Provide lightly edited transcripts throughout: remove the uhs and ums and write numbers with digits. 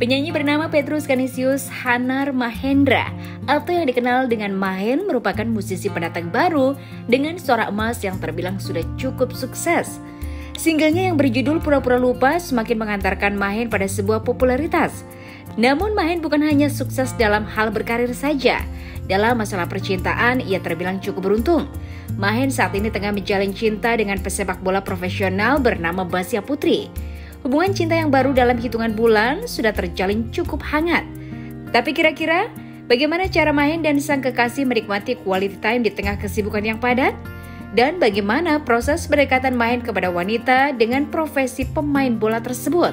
Penyanyi bernama Petrus Canisius Hanar Mahendra atau yang dikenal dengan Mahen merupakan musisi pendatang baru dengan suara emas yang terbilang sudah cukup sukses. Singlenya yang berjudul Pura-Pura Lupa semakin mengantarkan Mahen pada sebuah popularitas. Namun Mahen bukan hanya sukses dalam hal berkarir saja. Dalam masalah percintaan, ia terbilang cukup beruntung. Mahen saat ini tengah menjalin cinta dengan pesepak bola profesional bernama Basya Putri. Hubungan cinta yang baru dalam hitungan bulan sudah terjalin cukup hangat. Tapi kira-kira bagaimana cara Mahen dan sang kekasih menikmati quality time di tengah kesibukan yang padat? Dan bagaimana proses pendekatan Mahen kepada wanita dengan profesi pemain bola tersebut?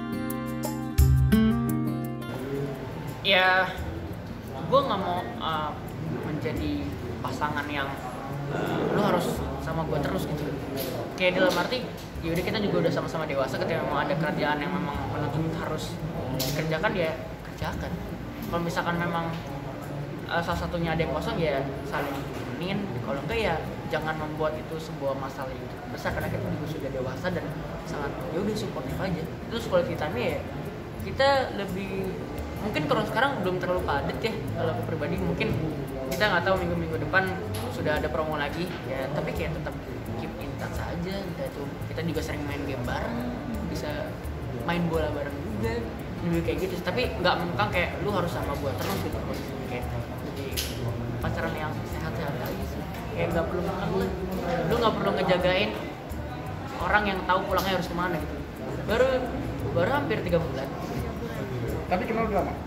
Ya, gue nggak mau menjadi pasangan yang lu harus sama gue terus gitu. Kayak dalam arti, yaudah kita juga udah sama-sama dewasa, ketika memang ada kerjaan yang memang menuntut harus dikerjakan ya kerjakan. Kalau misalkan memang salah satunya ada yang kosong ya saling temenin. Kalau enggak ya jangan membuat itu sebuah masalah yang besar, karena kita juga sudah dewasa dan sangat ya udah supportif aja. Terus quality time ya kita lebih, mungkin kalau sekarang belum terlalu padat ya, kalau aku pribadi mungkin kita nggak tahu minggu-minggu depan sudah ada promo lagi ya, tapi kayak tetap keep in touch aja gitu. Kita juga sering main game bareng, bisa main bola bareng juga, lebih kayak gitu. Tapi nggak mengkang kayak lu harus sama gua terus gitu, kayak jadi pacaran yang sehat-sehat aja sih. Kayak nggak perlu mengkang lah, lu nggak perlu ngejagain orang yang tahu pulangnya harus kemana gitu. Baru hampir 3 bulan. Tapi kenal udah lama?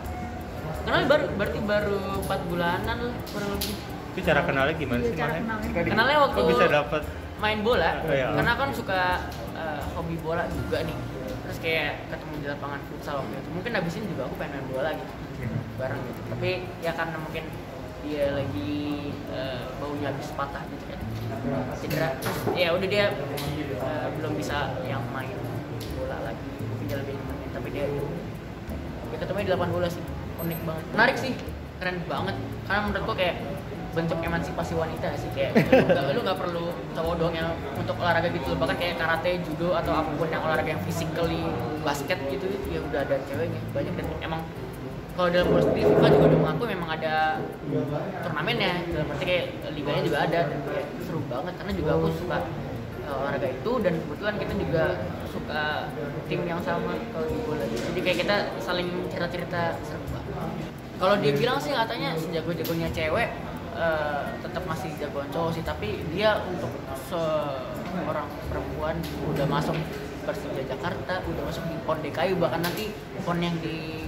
Kenal berarti baru 4 bulanan lah kurang lebih. Itu cara kenalnya gimana sih, Mahen? Kenalnya waktu kok bisa dapet main bola, iya. Karena kan suka hobi bola juga nih. Terus kayak ketemu di lapangan futsal waktu itu. Mungkin abis ini juga aku pengen main bola gitu, bareng gitu. Tapi ya karena mungkin dia lagi baunya habis patah gitu kan, cedera. Terus ya udah dia belum bisa yang main bola lagi. Tinggal lebih main. Tapi dia ketemunya di lapangan bola sih, unik banget, menarik sih, keren banget. Karena menurutku kayak bentuk emansipasi wanita sih, kayak lu nggak perlu cowok doang yang untuk olahraga gitu, bahkan kayak karate, judo atau apapun yang olahraga yang physically, basket gitu ya udah ada ceweknya banyak. Dan emang kalau dalam bola sendiri FIFA juga udah mengaku memang ada turnamennya, dalam arti kayak liganya juga ada dan kayak seru banget. Karena juga aku suka olahraga itu dan kebetulan kita juga suka tim yang sama kalau di bola, jadi kayak kita saling cerita-cerita seru banget. Kalau dia bilang sih katanya sejago-jagonya cewek tetap masih jagoan cowok sih, tapi dia untuk seorang perempuan udah masuk Persija Jakarta, udah masuk di PON DKI, bahkan nanti PON yang di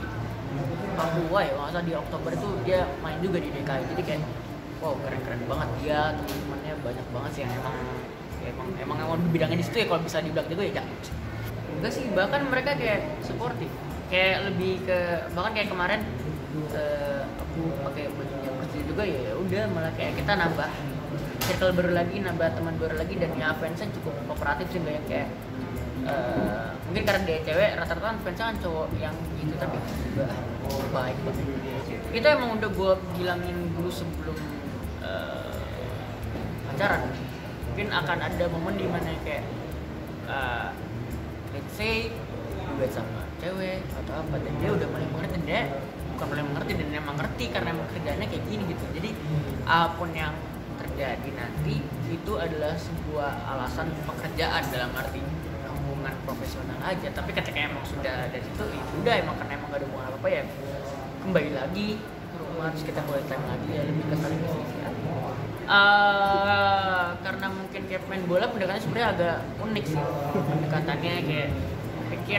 Papua ya, nggak usah di Oktober itu dia main juga di DKI. Jadi kayak wow, keren-keren banget dia, teman-temannya banyak banget sih yang emang bidangnya di situ ya. Kalau bisa dibilang juga ya jago sih. Enggak sih, bahkan mereka kayak supportive, kayak lebih ke, bahkan kayak kemarin aku pakai bajunya Persija juga ya udah, malah kayak kita nambah circle baru lagi, nambah teman baru lagi, dan ya fansnya cukup kooperatif sih, nggak yang kayak mungkin karena dia cewek, rata-rata fansnya kan cowok yang gitu, tapi juga baik banget. Itu emang udah gue bilangin dulu sebelum pacaran, mungkin akan ada momen dimana kayak let's say duet sama cewek atau apa, dan dia udah mulai mengerti, dia bukan mulai mengerti dan emang ngerti karena emang kerjaannya kayak gini gitu. Jadi apapun yang terjadi nanti itu adalah sebuah alasan pekerjaan dalam arti hubungan profesional aja. Tapi ketika emang sudah dari situ ya udah, emang karena emang gak ada hubungan apa-apa ya kembali lagi ke rumah, terus kita mulai time lagi ya, lebih ke saling isi hati. Karena mungkin kayak main bola pendekatannya sebenarnya agak unik sih, pendekatannya kayak pikir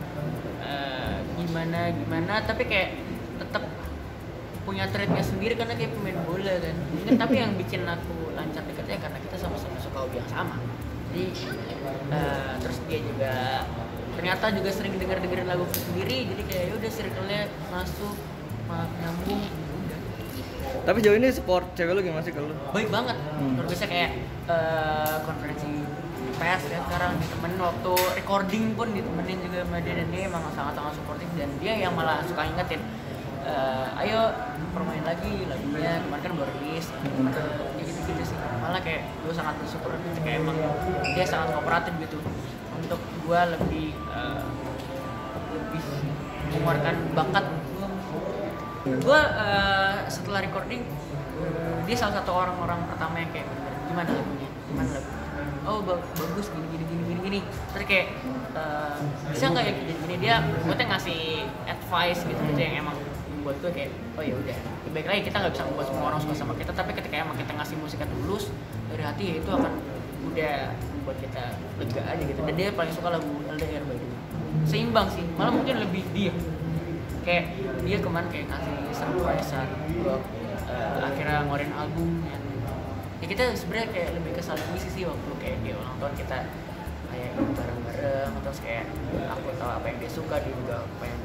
gimana tapi kayak tetap punya treatnya sendiri karena kayak pemain bola kan. Mungkin tapi yang bikin aku lancar dekatnya karena kita sama-sama suka hobi yang sama. Jadi terus dia juga ternyata juga sering dengerin lagu sendiri, jadi kayak udah circle-nya masuk, nyambung. Tapi jauh ini support cewek lu gimana sih kalau lu? Baik banget. Terus biasa kayak konferensi pers ya sekarang ditemenin, waktu recording pun ditemenin juga sama dia, dan dia emang sangat-sangat suportif, dan dia yang malah suka ingetin ayo permain lagi lagunya, kemarin kan baru rilis gitu-gitu sih. Malah kayak gue sangat bersyukur kayak emang dia sangat kooperatif gitu untuk gue lebih mengeluarkan bakat. Gue setelah recording dia salah satu orang pertama yang kayak gimana lagunya, oh bagus gini. Terus kayak bisa nggak ya gini, dia buatnya ngasih advice gitu yang emang buat gue kayak oh ya udah baik lagi, kita nggak bisa membuat semua orang suka sama kita, tapi ketika emang kita ngasih musik yang tulus dari hati ya itu akan udah membuat kita lega aja gitu. Dan dia paling suka lagu LDR by the way. Seimbang sih, malah mungkin lebih dia kayak dia kemarin kayak ngasih surprise buat akhirnya ngeluarin album ya kita sebenarnya kayak lebih ke saling ngisi sih waktu kayak dia ulang tahun kita kayak bareng-bareng, terus kayak aku tahu apa yang dia suka, dia juga apa yang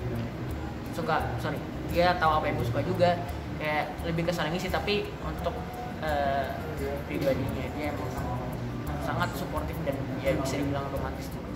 dia tahu apa yang gue suka juga, kayak lebih ke saling ngisi. Tapi untuk pribadinya dia emang sangat suportif dan ya bisa dibilang romantis juga.